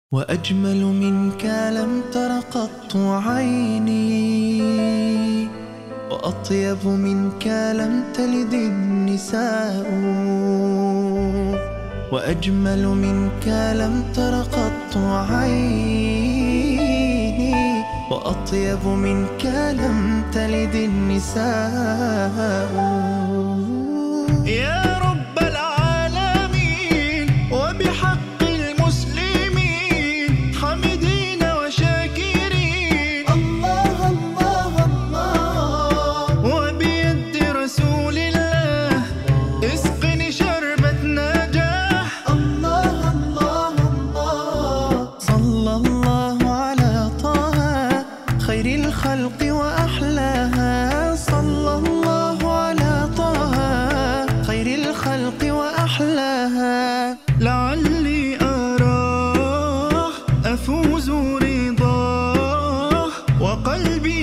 وأجمل منك لم تر قط عيني، وأطيب منك لم تلد النساء، وأجمل منك لم تر قط عيني، وأطيب منك لم تلد النساء. يا رب العالمين وبحق المسلمين حمدين وشاكرين، الله الله الله، وبيد رسول الله اسقني شربة نجاح، الله الله الله. صلى الله على طه خير الخلق وأحلاها، صلى الله على طه خير الخلق وأحلاها. لعلي أراه أفوز رضاه وقلبي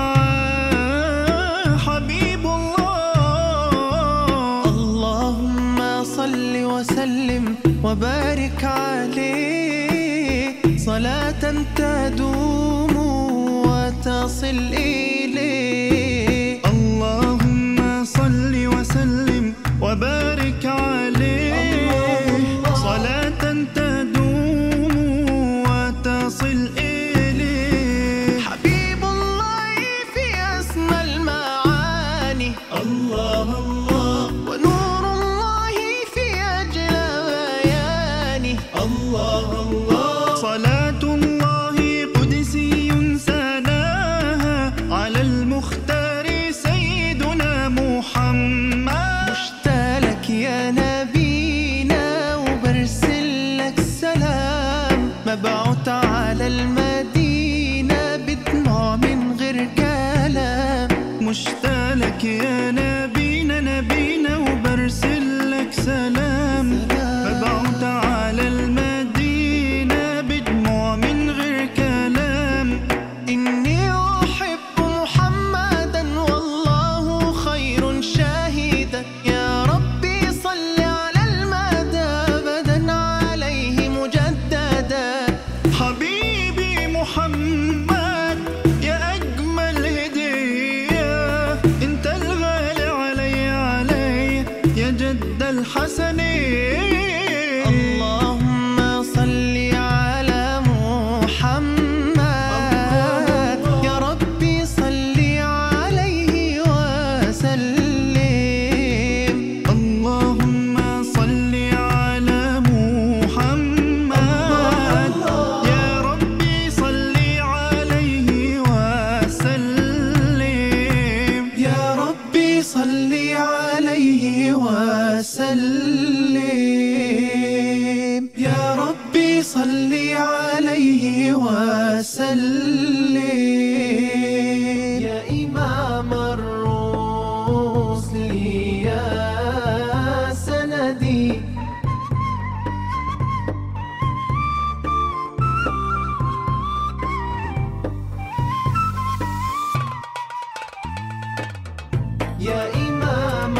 معاه حبيب الله. اللهم صل وسلم وبارك عليه صلاة تدوم وتصل إليه. اللهم صل وسلم وبارك عليه صلاة تدوم وتصل إليه. حبيب الله في أسمى المعاني، الله الله، ونور الله في أجلى بيانه، الله الله. صلاة الله قدسي سناها على المختار سيدنا محمد. مشتاق يا نبينا وبرسل لك سلام، مبعوث على المدينة بدموع من غير كلام. مشتاق يا نبينا وبرسل لك سلام، مبعوث على المدينة بدموع من غير كلام. إني أحب محمدا والله خير شاهدا، يا ربي صل على المدى أبدا عليه مجددا. حبيبي محمد يا أجمل هدية، أنت الغالي علي يا جد الحسنين. اللهم صل على محمد يا ربي صل عليه وسلم. اللهم صل على محمد يا ربي صل عليه وسلم، يا ربي صل عليه وسلم، يا ربي صل عليه وسلم. يا إمام الرسل يا سندي، يا إمام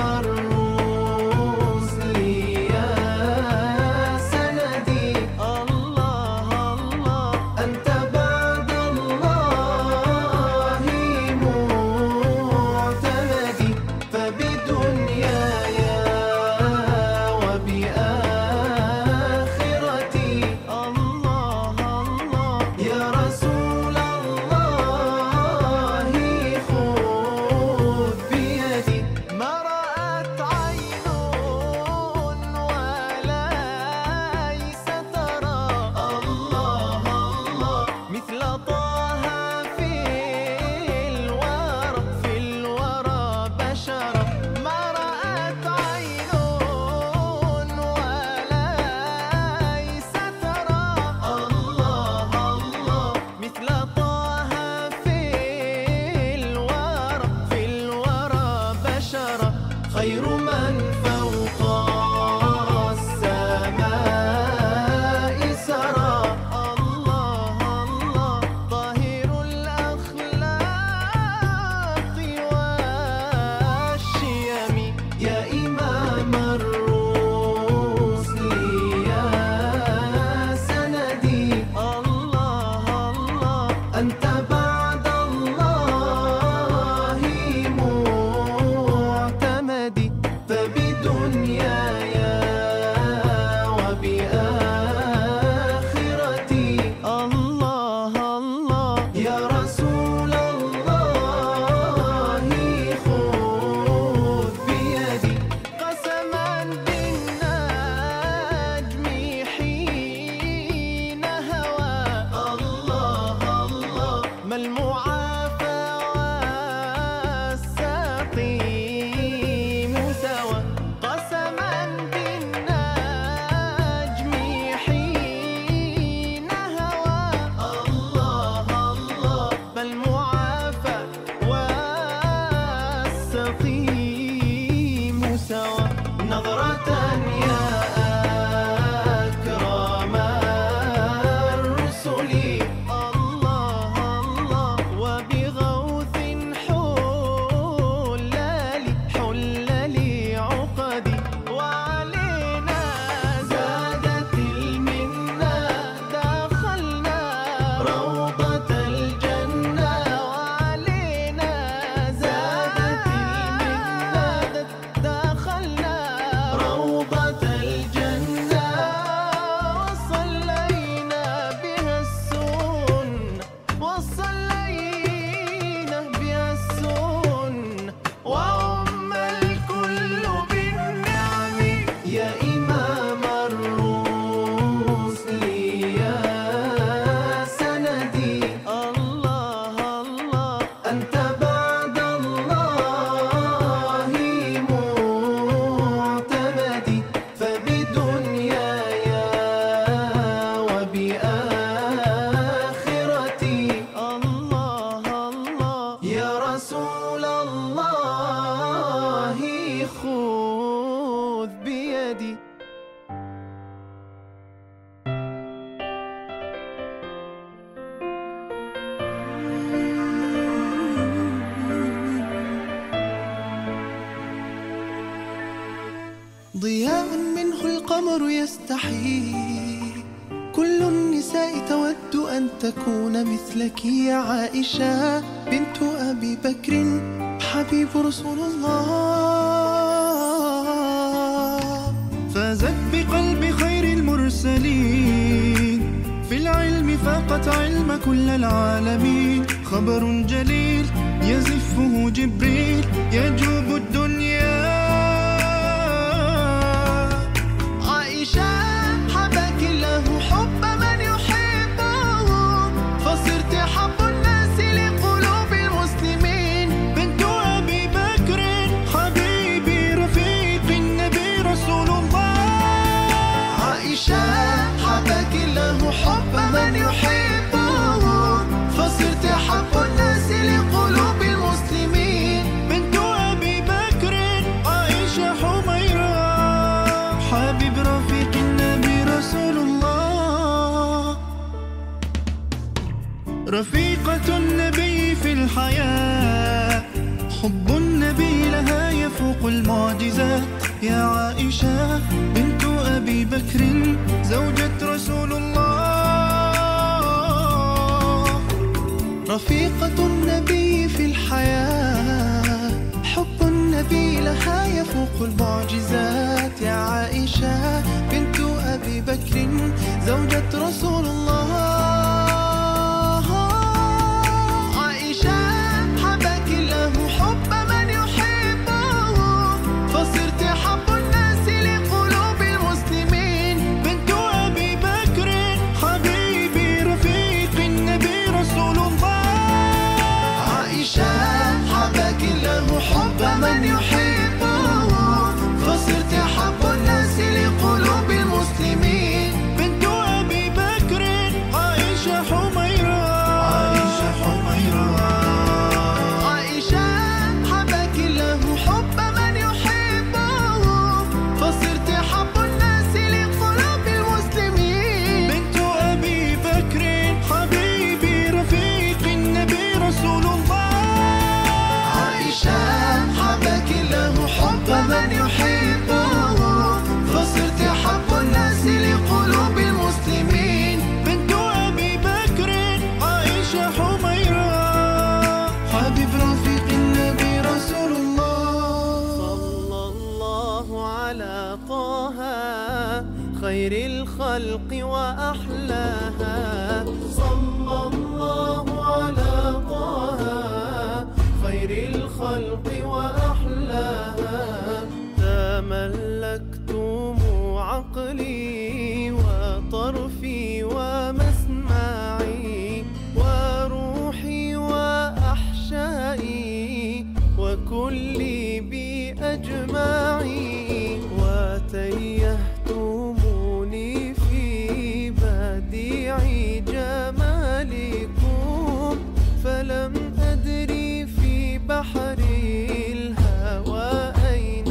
الرسل يا سندي، الله القمر يستحي. كل النساء تود أن تكون مثلك يا عائشة بنت أبي بكر حبيب رسول الله. فازت بقلب خير المرسلين، في العلم فاقت علم كل العالمين. خبر جليل يزفه جبريل يجوب الدنيا. عائشة حباك الله حب من يحبه، فصرت حب الناس لقلوب المسلمين. بنت أبي بكر حبيبي رفيق النبي رسول الله. عائشة حباك الله حب من يحبه، فصرت حب الناس لقلوب المسلمين. بنت أبي بكر عائشة حميرة حبيب رفيق النبي رسول الله. رفيقة النبي في الحياة، حب النبي لها يفوق المعجزات. يا عائشة بنت أبي بكر زوجة رسول الله. رفيقة النبي في الحياة، حب النبي لها يفوق المعجزات. يا عائشة بنت أبي بكر زوجة رسول الله. عائشة حباك الله حب من يحبه، فصرت حب الناس لقلوب المسلمين. بنت أبي بكر حبيبي رفيق النبي رسول الله. عائشة حباك الله حب من يحبه، فصرت حب الناس لقلوب المسلمين. بنت أبي بكر عائشة حميرة عائشة حميرة. عائشة حباك الله حب من يحبه، فصرت حب الناس لقلوب المسلمين. بنت أبي بكر حبيبي رفيق النبي رسول الله. عائشة حباك الله حب من يحبه، فصرت حب الناس لقلوب المسلمين. بنت أبي بكر عائشة حميرة حبيب رفيق النبي رسول الله. صلى الله على طه خير الخلق وأحلاها. صلى الله على طه خير الخلق وأحلاها. تملكتم عقلي وطرفي ومسمعي وروحي وأحشائي وكلي بأجمعي. وتيهتموني في بديع جمالكم، فلم أدري في بحر الهوى أين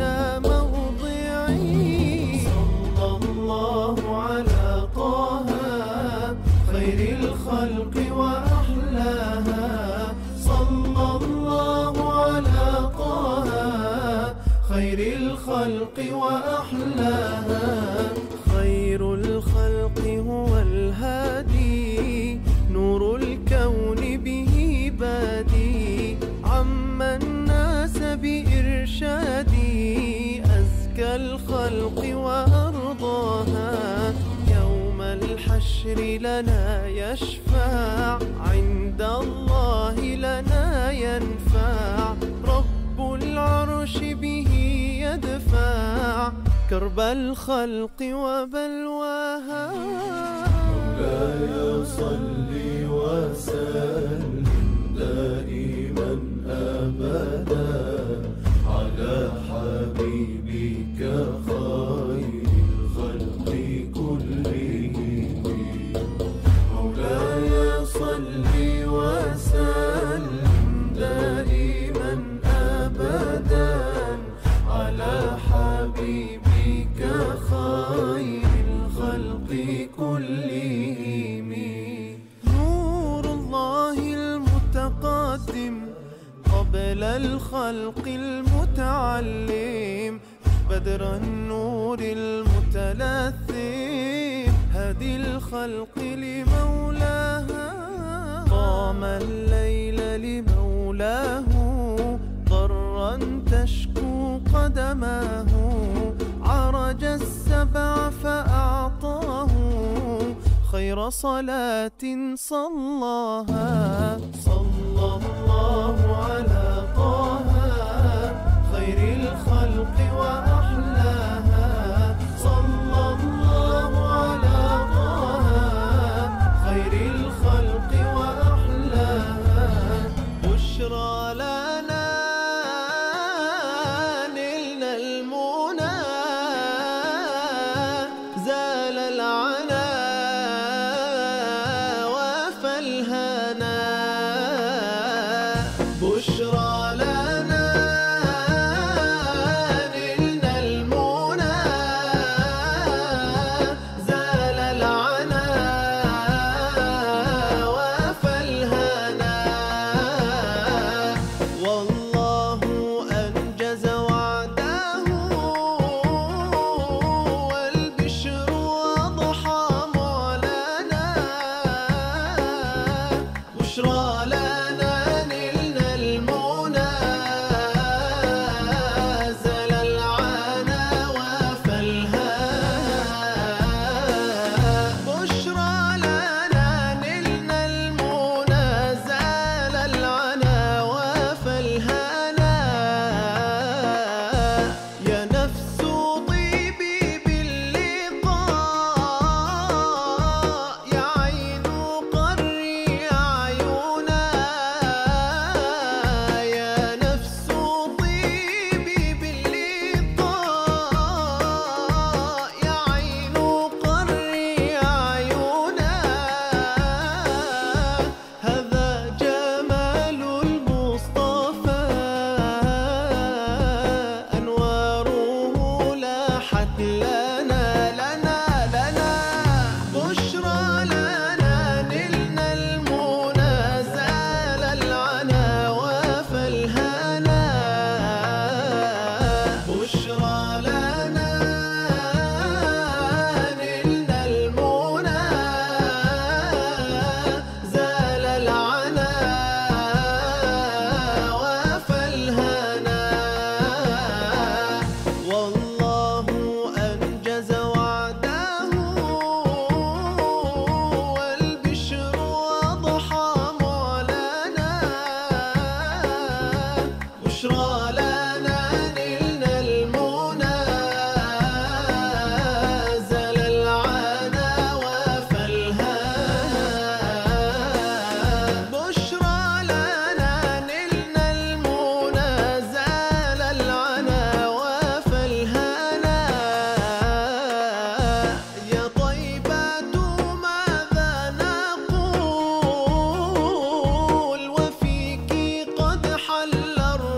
موضعي. صلى الله على طه خير الخلق وأحلاها. صلى الله على طه خير الخلق وأحلاها. خير الخلق هو الهادي، نور الكون به بادي. عم الناس بإرشادي، أزكى الخلق وأرضاها. يوم الحشر لنا يشفع، عند الله لنا ينفع. رب العرش به يدفع كرب الخلق وبلواها. مولاي صل وسلم دائما أبدا على حبيبك خير الخلق كلهم. مولاي صل وسلم دائما أبدا على حبيبك خير الخلق كلهم. نور الله المتقدم قبل الخلق المتعلم، بدر النور المتلثم هدي الخلق لمولاها قام الليل لمولاه ضرا تشكو قدماه عرج السبع فأعطاه خير صلاة صلاها صلى الله على طه خير الخلق وأحلاها صلى الله على طه خير الخلق وأحلاها بشرى لنا نلنا المنى زال العنا وفالهنا بشرى لنا نلنا المنى زال العنا وفالهنا والله أنجز وعده والبشر أضحى معلنا بشرى لنا نلنا المنى زال العنا وفالهنا بشرى لنا نلنا المنى زال العنا وفالهنا يا نفس طيبي باللقاء يا عين قري عيونا يا نفس طيبي باللقاء يا عين قري عيونا هذا جمال المصطفى أنواره لاحت لنا بشرى لنا نلنا المنى زال العنا وفالهنا بشرى لنا نلنا المنى زال العنا وفالهنا والله أنجز وعده والبشر أضحى معلنا بشرى لنا نلنا المنى زال العنا وفالهنا بشرى لنا نلنا المنى زال العنا وفالهنا يا طيبة ماذا نقول وفيك قد حل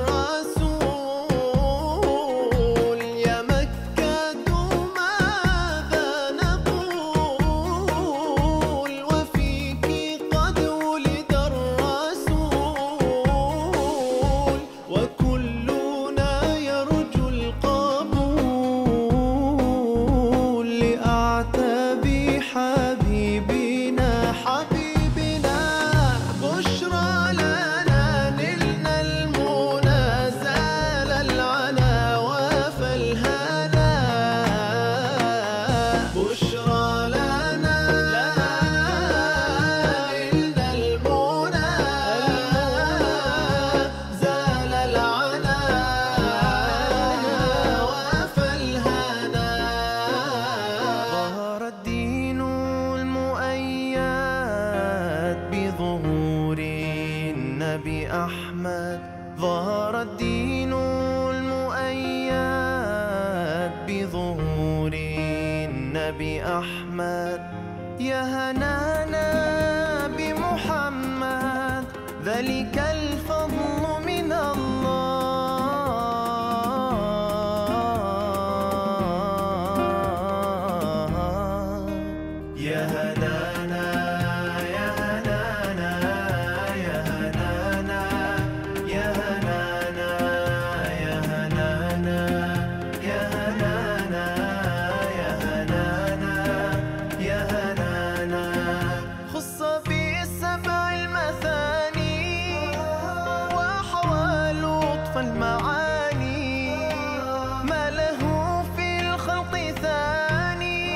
الرسول يا مكة ماذا نقول وفيك قد ولد الرسول وكلنا يرجو القبول لأعتاب حبيبنا بشرى لنا نلنا المنى زال العنا وفالهنا بشرى لنا نلنا المنى زال العنا وفالهنا ظهر الدين المؤيد بظهور النبي أحمد ظهر الدين المؤيد بظهور النبي أحمد يا هنانا بمحمد ذلك الفضل من الله يا هنانا يا هنانا يا هنانا يا هنانا يا هنانا يا هنانا المعاني ما له في الخلق ثاني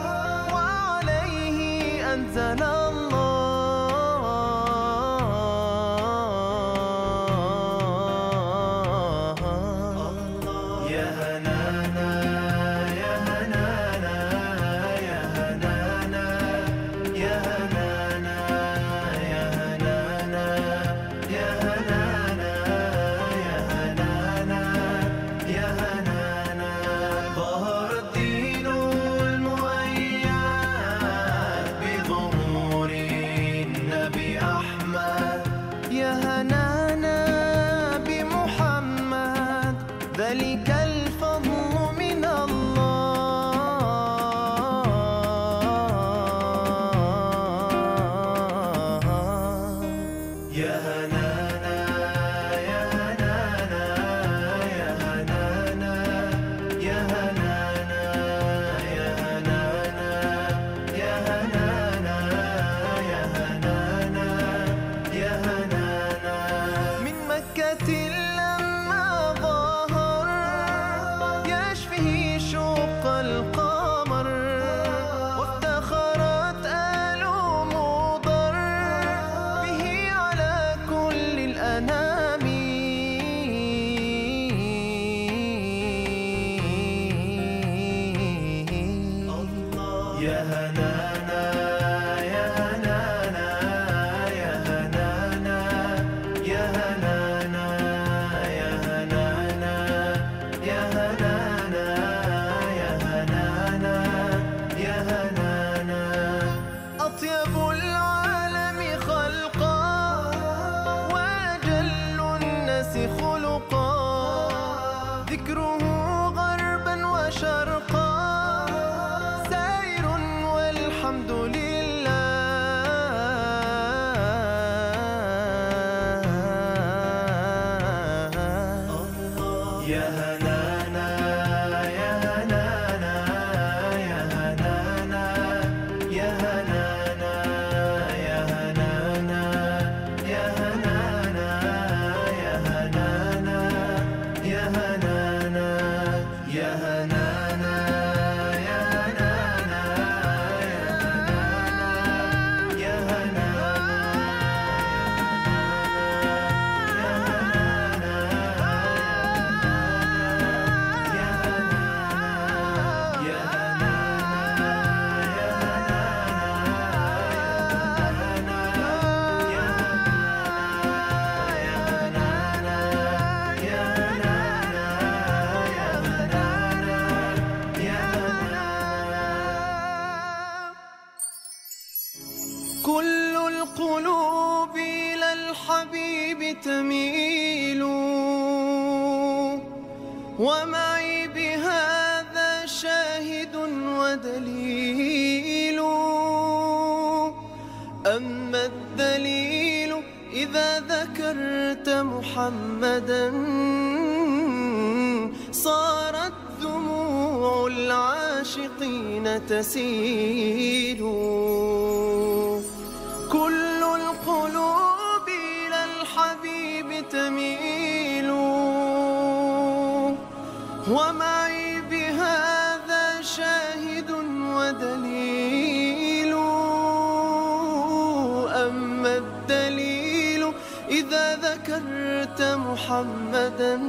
وعليه أنزل ذلك الفضل من الله. يا هنانا يا هنانا يا هنانا يا هنانا يا هنانا يا هنانا يا هنانا يا هنانا من مكة لما ظهر يشفه شوق القمر وافتخرت آل مضر به على كل الأنام. يا هنانا يا هنانا يا هنانا يا هنانا يا هنانا يا هنانا يا هنانا يا هنانا أطيب العالم خلقا وأجل الناس خلقا ذكره غربا وشرقا سائر والحمد لله. يا هنانا يا هنانا يا هنانا يا هنانا يا هنانا يا هنانا يا هنانا يا هنانا يا هنانا يا هنانا يا هنانا كل القلوب إلى الحبيب تميل ومعي بهذا شاهد ودليل. أما الدليل إذا ذكرت محمدا صارت دموع العاشقين تسيل. كل القلوب إلى الحبيب تميل ومعي بهذا شاهد ودليل. أما الدليل إذا ذكرت محمدا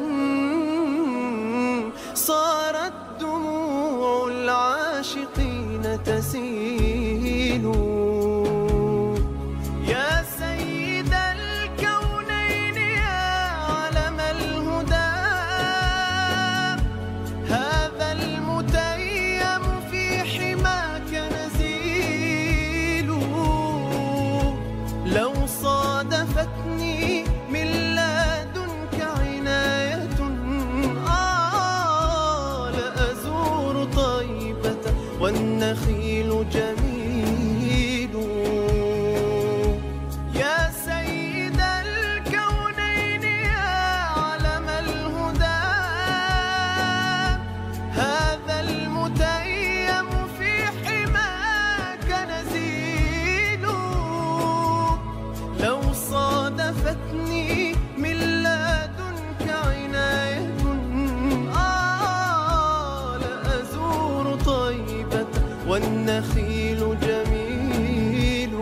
صارت دموع العاشقين تسيل. يا سيد الكونين يا علم الهدى هذا المتيم في حماك نزيل. لو صادفتني من لدنك عناية لأزور طيبة والنخيل جميل. النخيل جميل.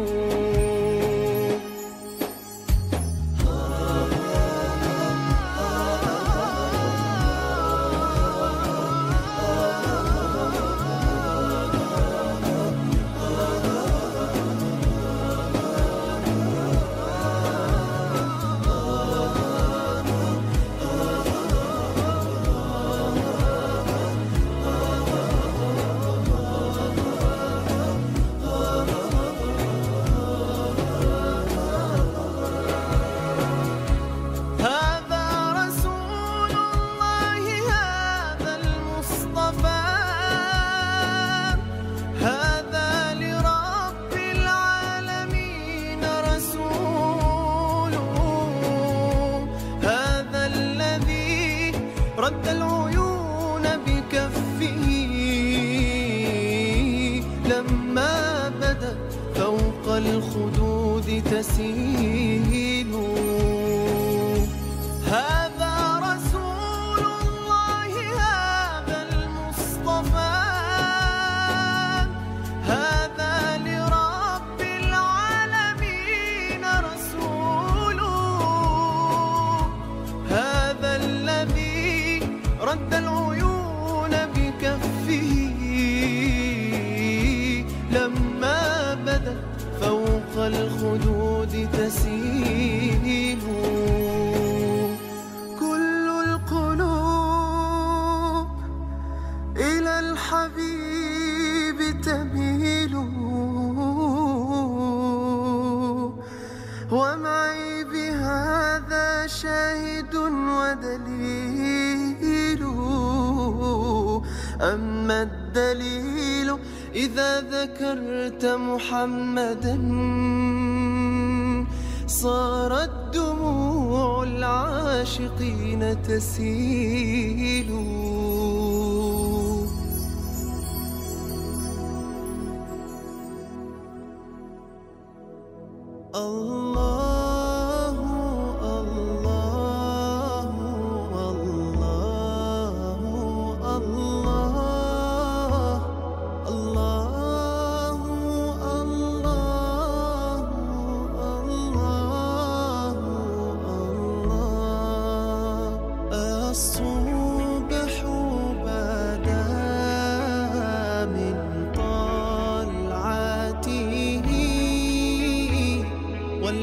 رد العيون بكفه لما بدا فوق الخدود تسيل. هذا رسول الله هذا المصطفى، هذا لرب العالمين رسول، هذا الذي رد العيون بكفه لما بدت فوق الخدود تسيل. كل القلوب إلى الحبيب تميل، ومعي بهذا شاهد ودليل. أما الدليل إذا ذكرت محمدا صارت دموع العاشقين تسيل. الله الله الله الله الله الله الله. الصبح بدا من طلعته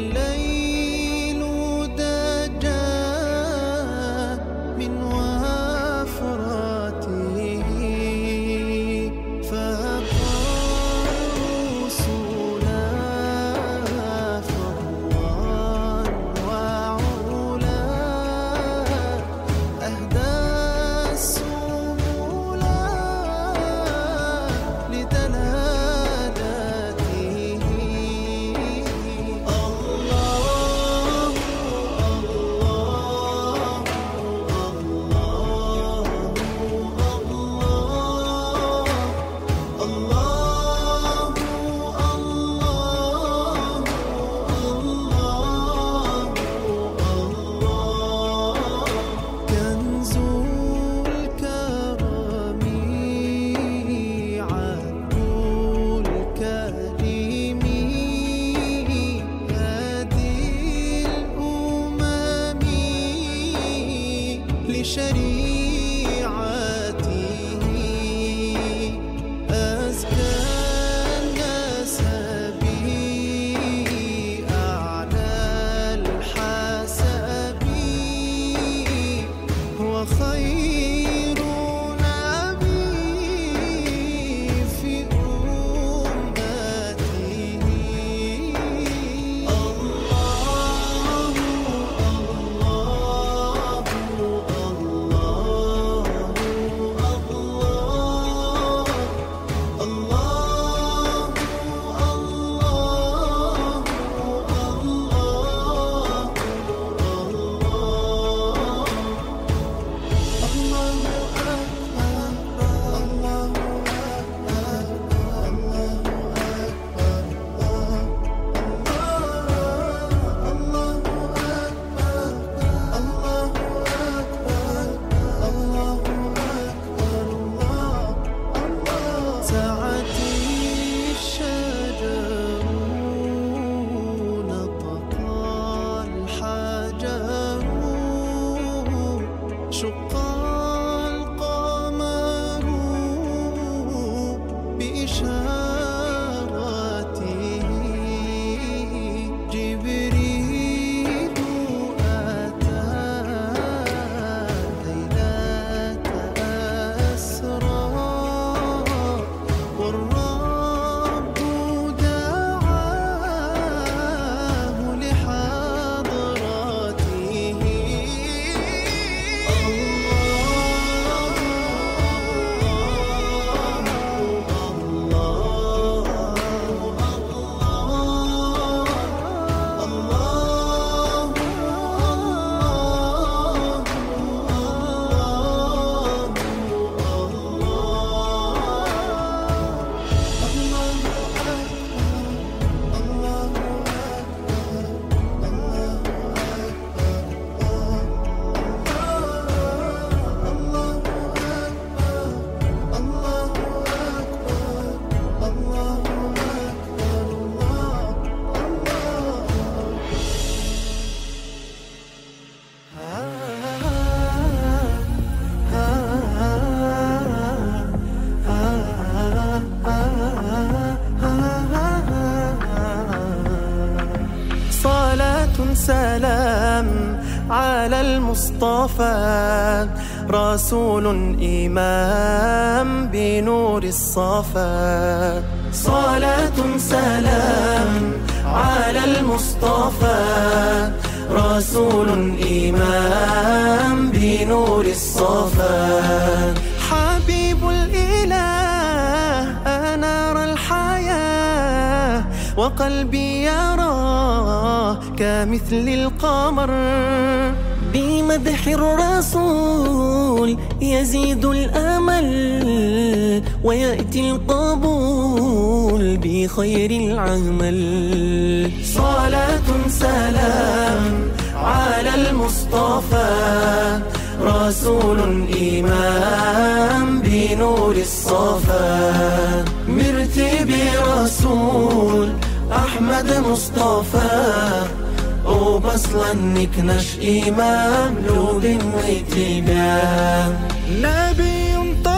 سلام على المصطفى، رسول إمام بنور الصفا. صلاة سلام على المصطفى، رسول إمام بنور الصفا. حبيب الإله أنار الحياة، وقلبي يراه كمثل القمر. بمدح الرسول يزيد الأمل، ويأتي القبول بخير العمل. صلاة سلام على المصطفى، رسول إمام بنور الصفا. مرتبي رسول أحمد مصطفى، وبصلا نكنش إمام لول واتباع. نبي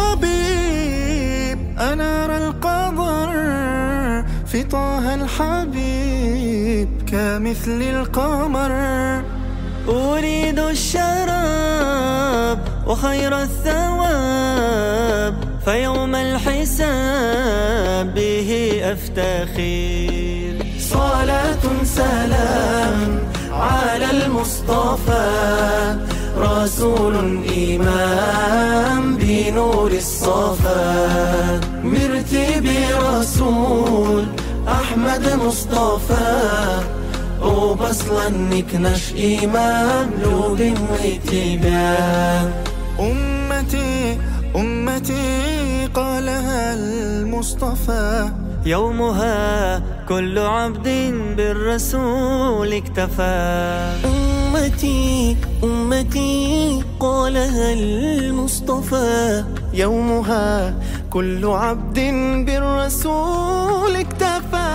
طبيب أنار القمر، في طه الحبيب كمثل القمر. أريد الشراب وخير الثواب، فيوم الحساب به أفتخر. صلاة سلام على المصطفى، رسول إمام بنور الصفا. مرتبي رسول أحمد مصطفى، وبصلا نكنش إمام لول واتباع. أمتي أمتي قالها المصطفى، يومها كل عبد بالرسول اكتفى. أمتي أمتي قالها المصطفى، يومها كل عبد بالرسول اكتفى.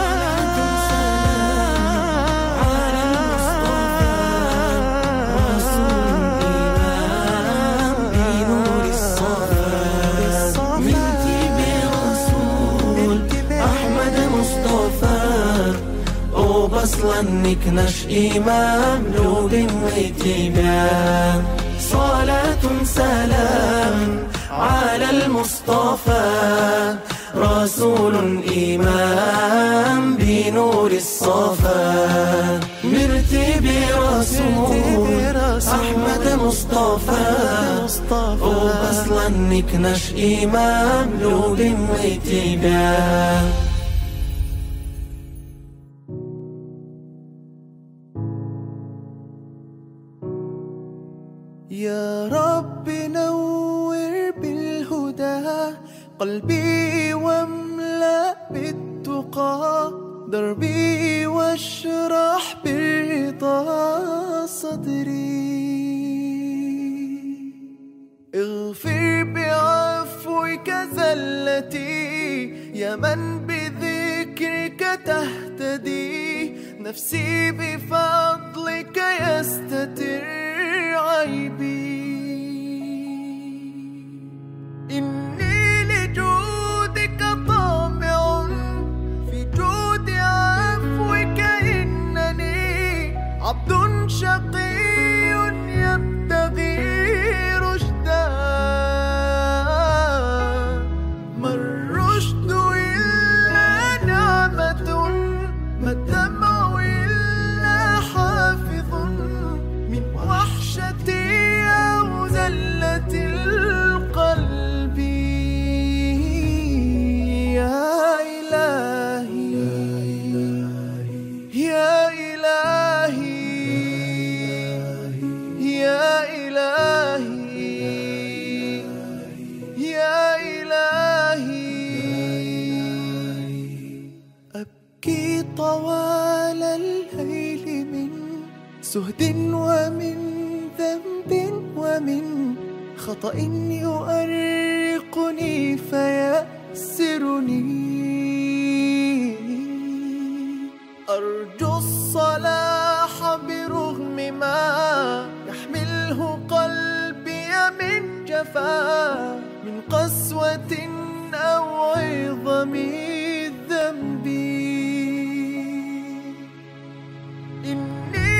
أصلا نكنش إمام لول واتباع. صلاة سلام على المصطفى، رسول إمام بنور الصفا. مرتبي رسول أحمد مصطفى، وأصلا نكنش إمام لول واتباع. يا رب نور بالهدى قلبي، واملأ بالتقى دربي، واشرح بالرضا صدري. اغفر بعفوك زلتي، يا من بذكرك تهتدي. نفسي بفضلك يستتر عيبي. إني لجودك طامع، في جود عفوك إنني عبد شقي يبتغي رشدا. ما الرشد إلا نعمة، ما الدمع إلا حافظ من وحشتي أو زلة القلب. يا إلهي يا إلهي يا إلهي يا إلهي. أبكي طوال الليل من سهد ومن ذنب ومن خطأ يؤرقني فيأسرني. أرجو الصلاح برغم ما يحمله قلبي من جفا، من قسوة أو عظم الذنب. إني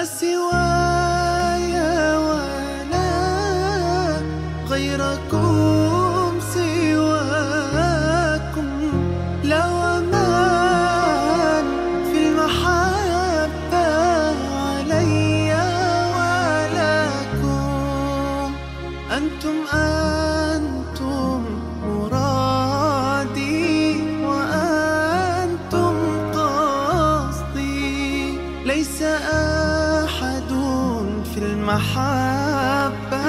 ما سواي ولا غيركم سواكم، لا ومن في المحبة علي ولكم. أنتم مرادي وأنتم قصدي، ليس أحد في المحبة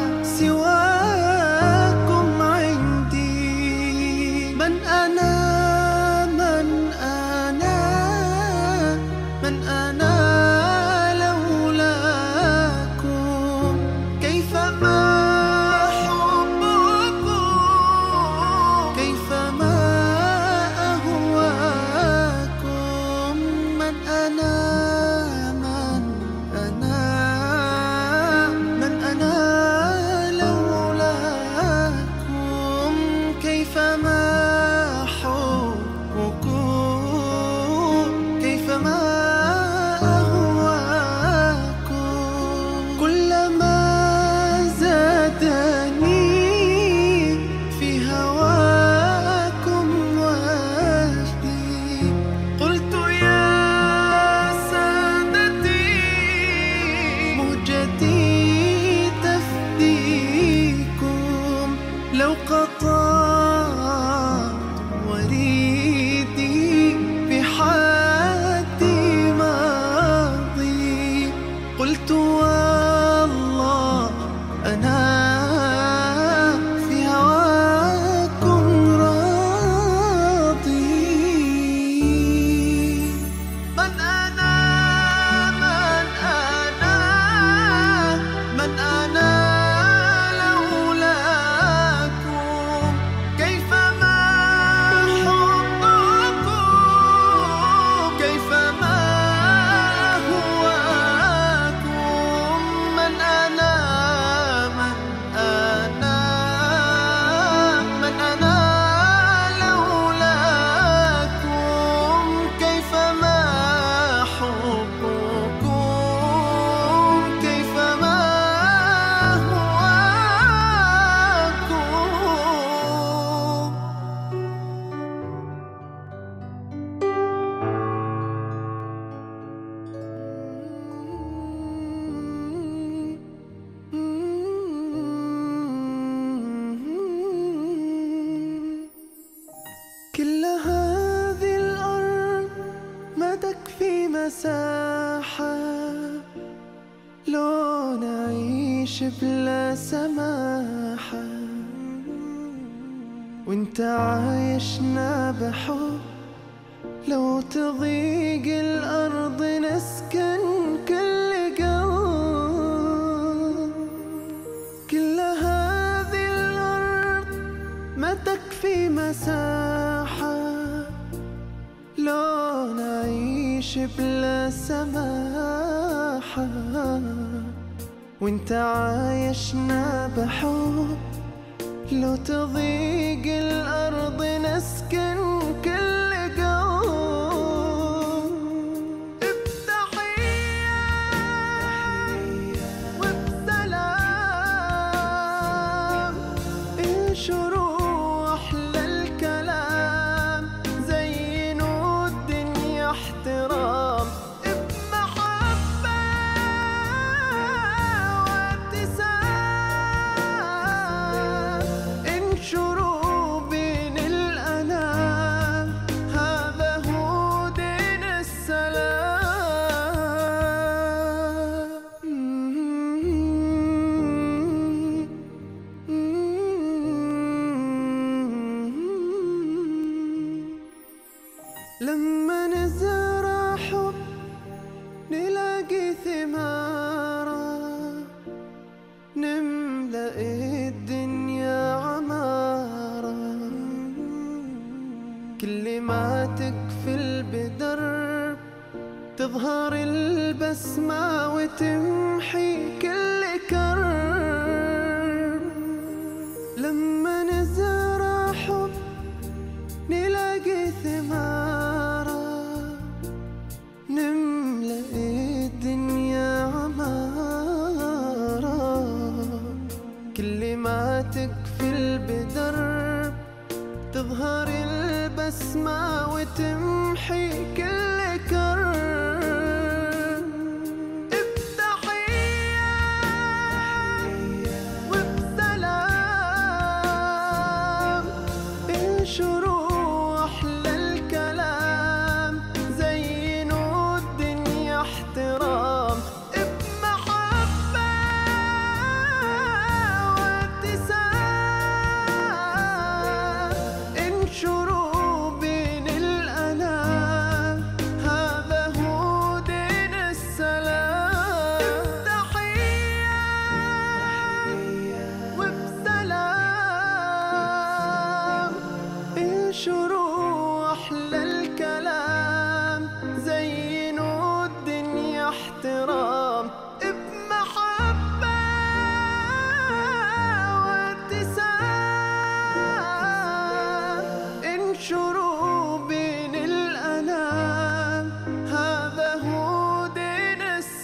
سواكم عندي. من أنا لولاكم، كيفما لو قطعت وريدي بحد ماضي، قلت والله أنا في هواكم راضي. من أنا كل هذه الأرض ما تكفي مساحة لو نعيش بلا سماحة، وانت عايشنا بحب. لو تضيق الأرض نسكن كل قلب. كل هذه الأرض ما تكفي مساحة لو نعيش بلا سماحة، وانت عايشنا بحب. لو تضيق الأرض نسكن كل قلب. بتحية وبسلام انشروا أحلى الكلام، زينوا الدنيا احترام بمحبة وابتسام. انشروا بين الأنام، هذا هو دين السلام. لما نزرع حب نلاقي ثمارة، نملأ الدنيا عمارة. كل ما تقفل بدرب تظهر البسمة وتمحي كل كرب. لما نزرع حب نلاقي ثمارة، نملأ الدنيا تظهر البسمة وتمحي كل كرب. بتحية وبسلام انشروا أحلى الكلام، زينوا الدنيا احترام. بمحبة وابتسام انشروا بين الأنام، هذا هو دين السلام. بتحية وبسلام انشروا أحلى الكلام، زينوا الدنيا احترام. بمحبة وابتسام انشروا بين الأنام، هذا هو دين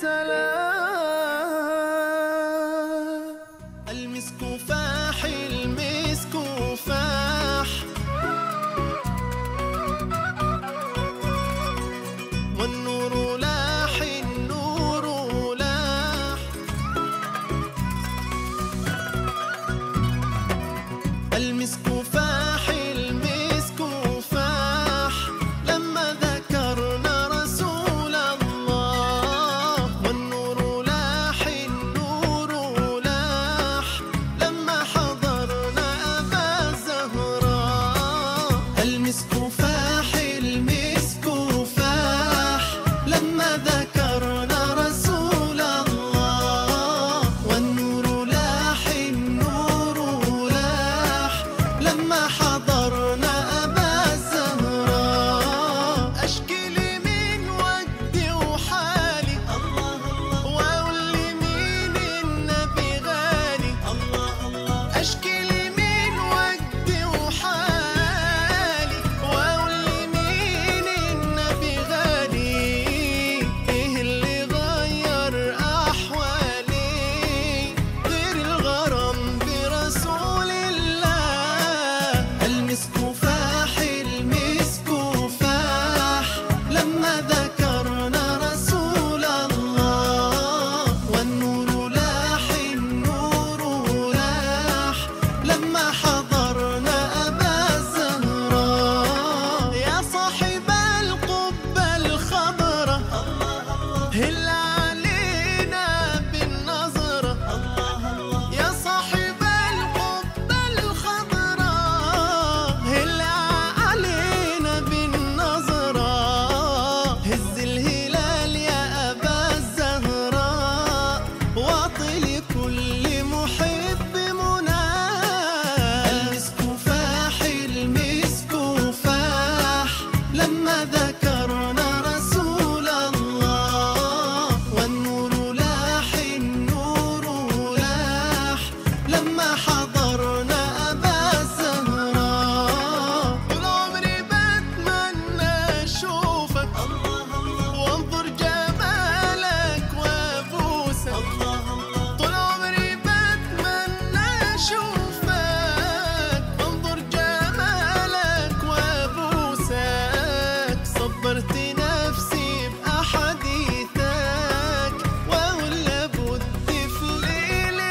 السلام. المسك فاح المسك فاح، والنور لاح النور لاح. المسك فاح المسك فاح، لما ذكرنا رسول الله. والنور لاح النور لاح، لما حضرنا أبا الزهراء. المسك فاح المسك فاح، لما ذكرنا رسول الله. والنور لاح النور لاح، لما حضرنا أبا الزهراء. أشكي لي من وجدي وحالي الله الله، وأقول لمين النبي غالي الله الله. أشكي لي من وجدي وحالي، وأقول لمين النبي غالي. إيه اللي غير أحوالي غير الغرام برسول الله. المسك فاح المسك فاح، لما ذكرنا رسول الله. والنور لاح النور لاح، لما حضرنا أبا الزهراء. يا صاحب القبة الخضراء الله الله، هل علينا بالنظرة الله الله. يا صاحب القبة الخضراء، هل علينا بالنظرة. هز الهلال يا أبا الزهراء، واعطي لكل محب مناه. المسك فاح المسك فاح، لما ذكرنا رسول الله. والنور لاح النور لاح، لما حضرنا أبا الزهراء. طول عمري بتمنى أشوفك الله الله، وانظر جمالك وابوسك الله الله. طول عمري بتمنى أشوفك، وانظر جمالك وابوسك. صبرت نفسي بأحاديثك، وأقول لابد في ليل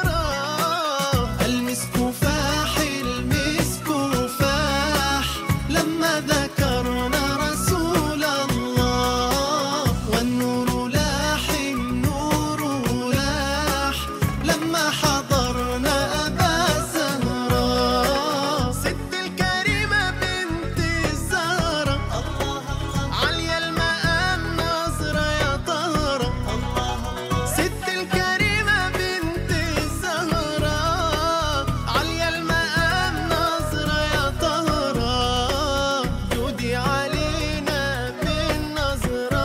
أراه. المسك فاح المسك فاح، لما ذكرنا رسول الله. والنور لاح النور لاح، لما حضرنا أبا الزهراء. ست الكريمة بنت الزهرة الله الله، عليا المقام نظرة يا طهرة الله الله. ست الكريمة بنت الزهرة، عليا المقام نظرة يا طهرة. جودي علينا بالنظرة،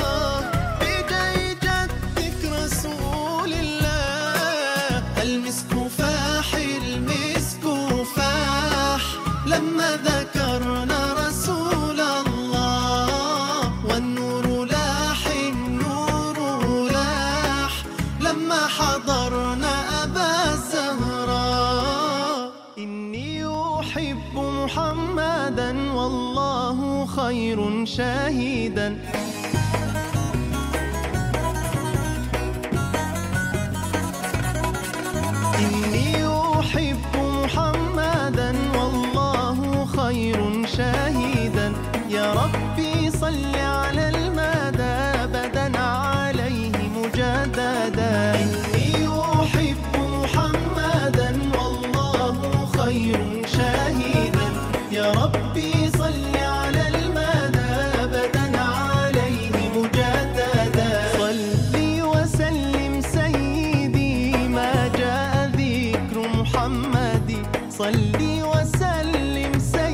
بجاي جدك رسول الله. المسك فاح المسك فاح، لما ذكرنا رسول الله. والنور لاح النور لاح، لما حضرنا أبا الزهراء. إني أحب محمدا والله خير شاهدا. إني أحب محمدا والله خير شاهدا. يا ربي صل على المدى أبدا عليه مجددا. إني أحب محمدا والله خير شاهدا. يا ربي صل على المدى أبدا عليه مجددا. صلي وسلم سيدي ما جاء ذكر محمد. صلي وسلم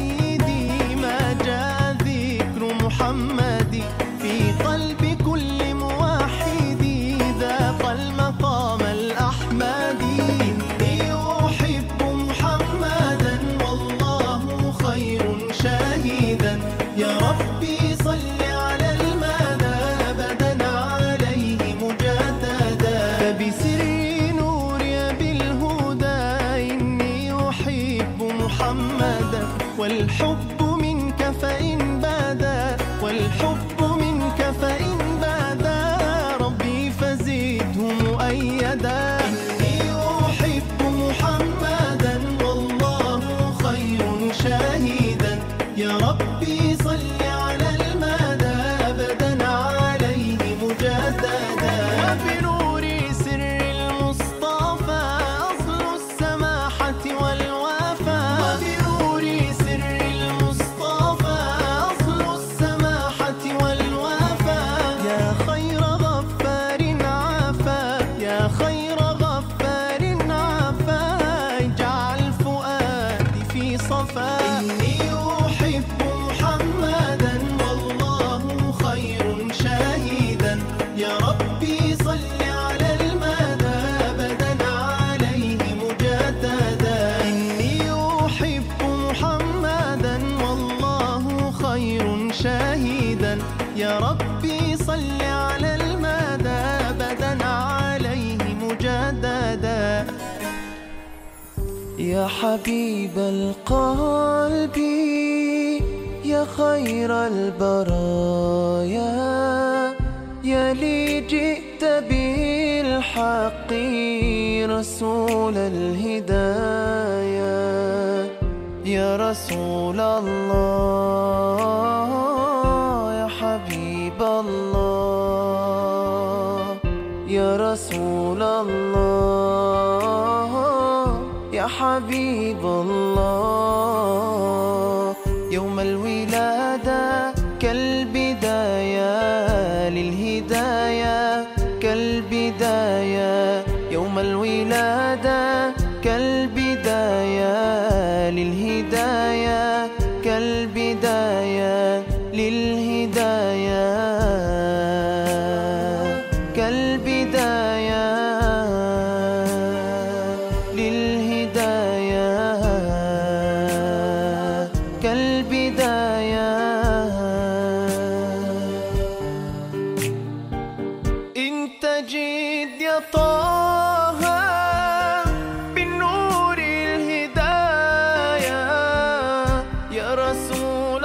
سيدي ما جاء ذكر محمد. في قلب كل موحد ذاق المقام الأحمدي. إني أحب محمدا والله خير شاهدا. يا ربي صل على المدى أبدا عليه مجددا. فبسر نوري بالهدى إني أحب محمدا. والحب منك فإن بدا، والحب منك فإن بدا ربي فزده مؤيدا. إني أحب محمدا والله خير شاهدا. يا ربي صل على المدى أبدا عليه مجددا. وبنور سر المصطفى أصل السماحة والوفاء. وبنور سر المصطفى أصل السماحة والوفاء. يا خير غفار عافا، يا خير غفار عافا. اجعل فؤادي في صفا. إني أحب محمدا والله خير شاهدا. يا ربي صل على المدى أبدا عليه مجددا. إني أحب محمدا والله خير شاهدا. يا ربي صل على المدى أبدا عليه مجددا. يا حبيب القلب يا خير البرايا. يا لي جئت بالحق رسول الهدايا. يا رسول الله يا حبيب الله. يا رسول الله يا حبيب الله. يوم الولادة كالبداية للهداية كالبداية. يوم الولادة كالبداية للهداية كالبداية للهداية كالبداية للهداية كالبداية. انت جيد يا طه بالنور الهداية. يا رسول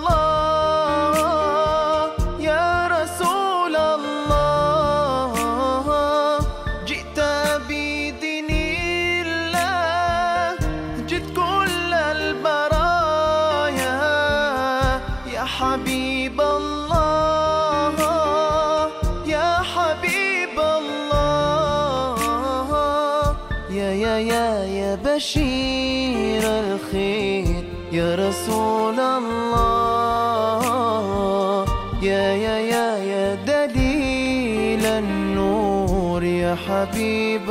الله يا رسول الله. جئت بدين الله جئت كل البرايا. يا حبيب الله يا حبيب الله. يا بشير الخير يا رسول الله. يا دليل النور يا حبيب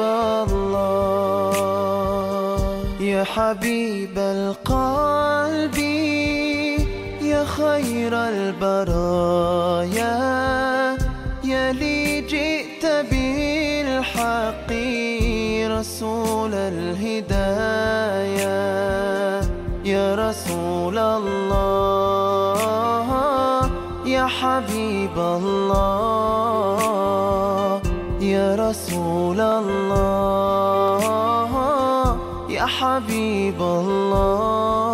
الله. يا حبيب القلب يا خير البرايا. يا لي جئت بالحق رسول الهدايا. يا رسول الله يا حبيب الله. يا رسول الله يا حبيب الله.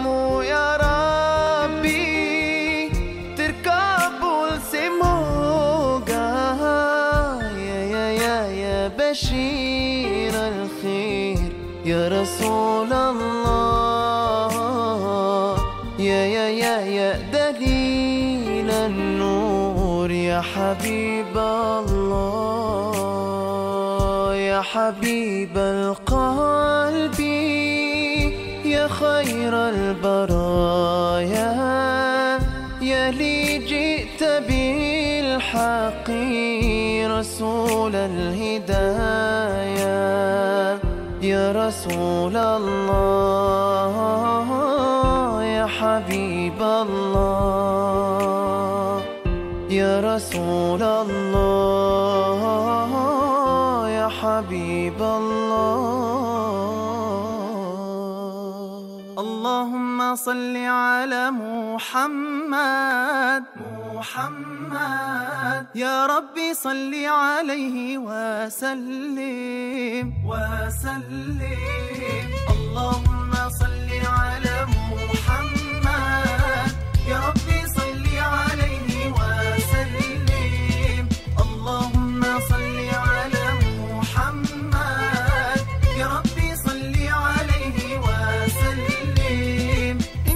kamu ya Rabbi, terkabul semoga. Ya Bashir al-Khair, ya Rasulullah, ya Dalil al-Nur, ya Habib Allah, ya Habib al-Qalb, يا خير البرايا، يا لي جئت بالحق رسول الهدايا، يا رسول الله، يا حبيب الله، يا رسول الله، يا حبيب الله. اللهم صل على محمد يا ربي صل عليه وسلم اللهم صل على محمد يا ربي صل عليه وسلم اللهم صل على محمد يا ربي صل عليه وسلم.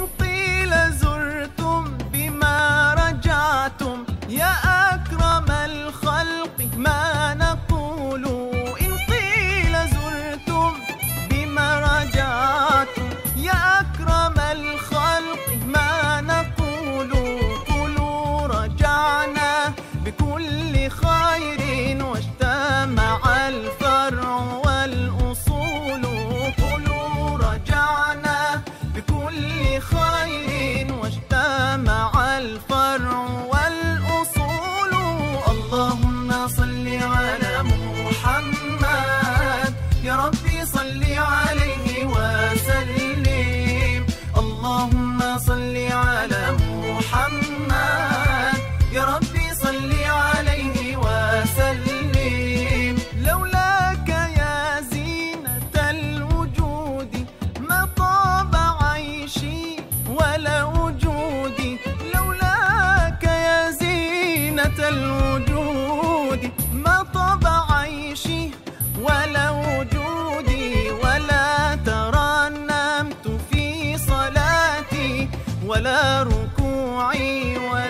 يا أكرم الخلق ما نقول، إن قيل زرتم بما رجعتم، يا أكرم الخلق ما نقول، قولوا رجعنا بكل خير واجتمع الفرع والأصول، قولوا رجعنا بكل خير واجتمع الفرع والأصول. اللهم صل على محمد يا ربي صل عليه وسلم اللهم صل على محمد يا ربي صل عليه وسلم. لولاك يا زينة الوجود ما طاب عيشي ولا وجودي، لولاك يا زينة الوجود ما طاب عيشي ولا وجودي، ولا ترنمت في صلاتي ولا ركوعي